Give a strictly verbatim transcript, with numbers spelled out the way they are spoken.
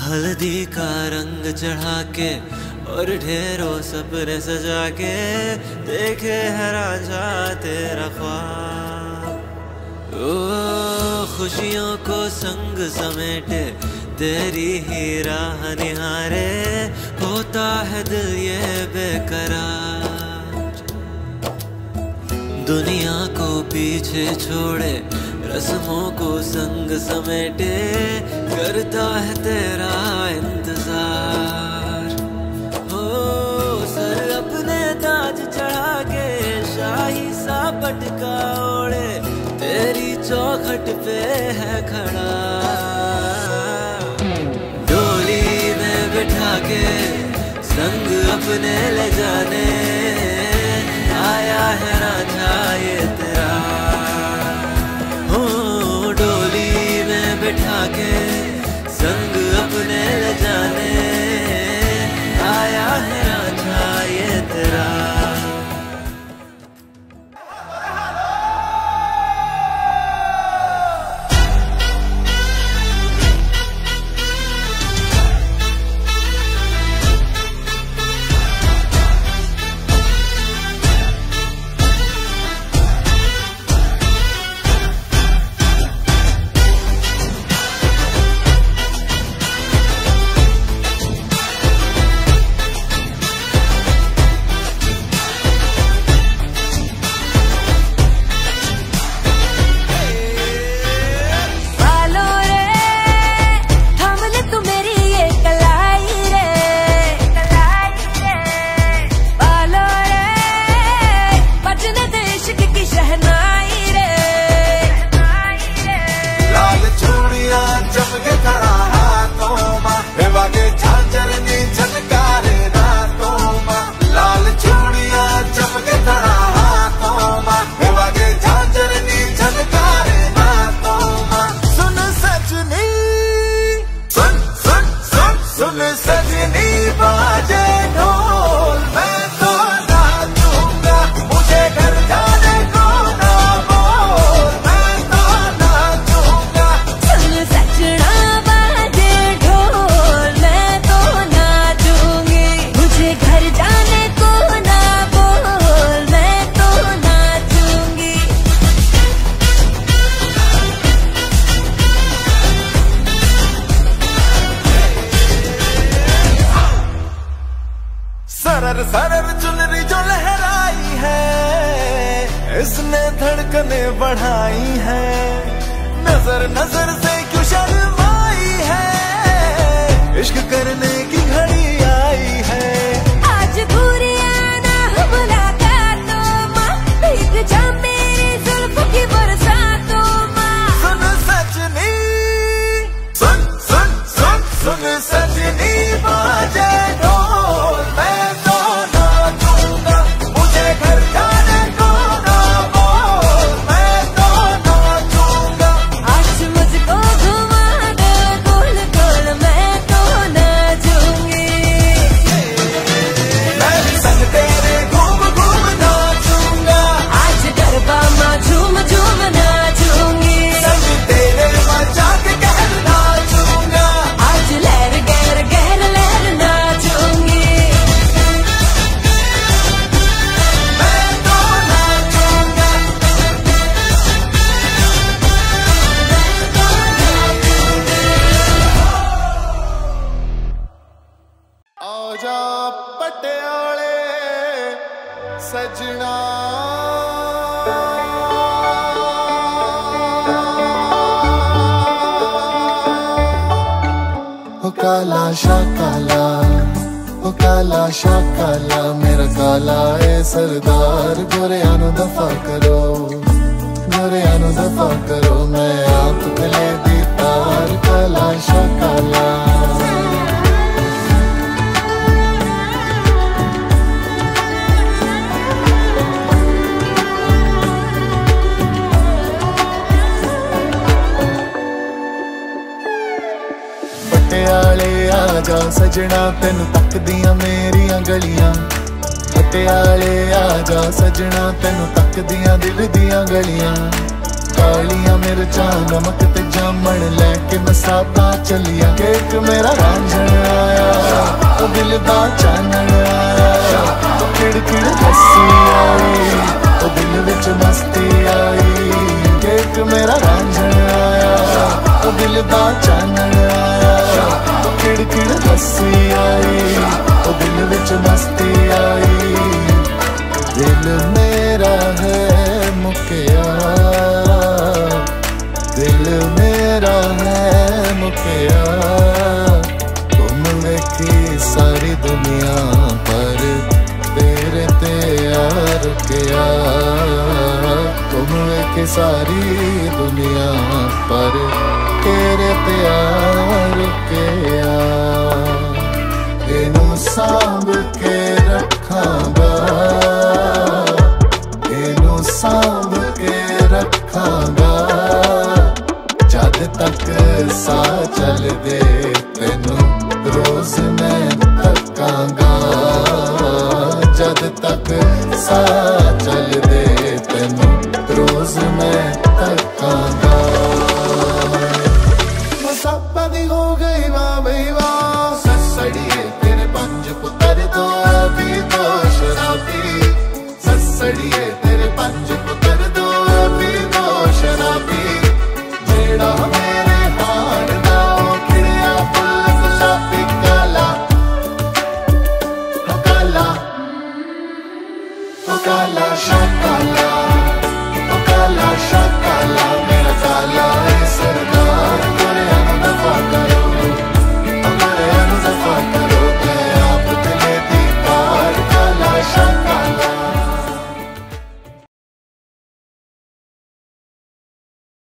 हल्दी का रंग चढ़ा के और ढेरों सपने सजा के देखे है राजा तेरा ख्वाब। ओ खुशियों को संग समेटे तेरी ही राह निहारे, होता है दिल ये बेकरार। दुनिया को पीछे छोड़े रस्मों को संग समेटे, करता है तेरा इंतजार। हो सर अपने ताज चढ़ा के शाही सा पटका ओढ़े, तेरी चौखट पे है खड़ा। डोली में बिठा के संग अपने ले जाने, आया है राजा ये तेरा। बिठा के संग अपने ले जाने, आया है राजा ये तेरा। सरर सरर चुनरी जो लहराई है, इसने धड़कने बढ़ाई है। नजर नजर से क्यों शर्माई है, इश्क करने की घड़ी आई है। आज पूरी आना मुलाकातों माँ, भीग जा मेरी जुल्फ की बरसातों माँ। सुन सजनी सुन सुन सुन सुन सजनी, बाजे ढोल मैं सजना। ओ काला शा काला, ओ काला शा काला, मेरा काला ए सरदार। गोरिया नू दफा करो, गोरिया नू दफा करो, मैं आप गले दी तार। काला शा काला पटियाले आजा सजना, तेनू तकदियां मेरियां गलियां। पटियाले आजा सजना, तेनू तकदियां दिल दियां गलियां। कालियां मिर्चा नमक ते जामन लैके मैं सादा चलिया। केक मेरा रांझण आया ओ दिल दा चानण आया, ओ खिड़खिड़ हसी आई ओ दिल विच मस्ती आई। केक मेरा रांझण आया ओ दिल दा चानण आया, ओ खिड़खिड़ हसी आई ओ दिल विच मस्ती आई। दिल मेरा है मुकिया, दिल मेरा है मुकिया, तुम वेखी सारी दुनिया पर तेरे ते आ रुकिया। तुम वेखी सारी दुनिया पर तेरे ते आ रुकिया। इनू सांभ के रखांगा, इनू सांभ के रखांगा, जद तक सा चल दे तेनू रोज मैं तकांगा। जद तक सा चल दे तेनू रोज मैं तकांगा।